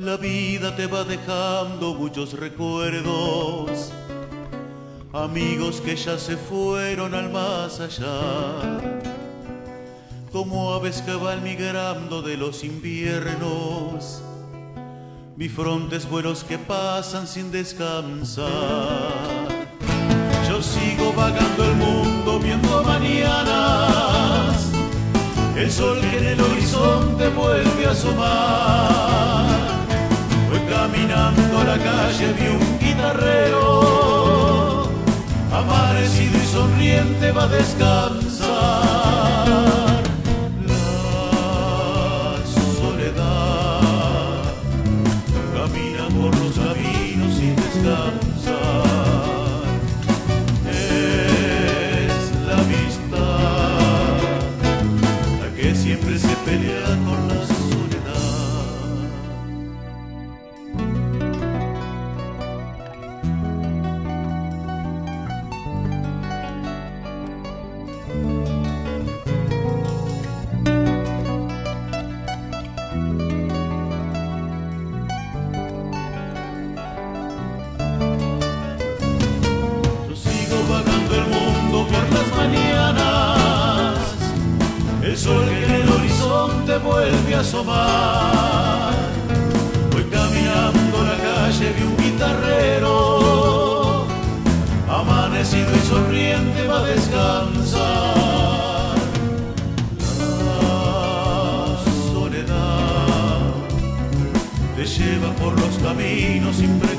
La vida te va dejando muchos recuerdos, amigos que ya se fueron al más allá, como aves que van migrando de los inviernos, bifrontes vuelos que pasan sin descansar. Yo sigo vagando el mundo viendo mañanas, el sol que en el horizonte vuelve a asomar. Voy caminando a la calle, vi un guitarrero, amanecido y sonriente va a descansar. La soledad camina por los caminos sin descansar. Es la amistad la que siempre se pelea con la soledad. Por las mañanas, el sol que en el horizonte vuelve a asomar. Voy caminando la calle, vi un guitarrero, amanecido y sonriente va a descansar. La soledad te lleva por los caminos sin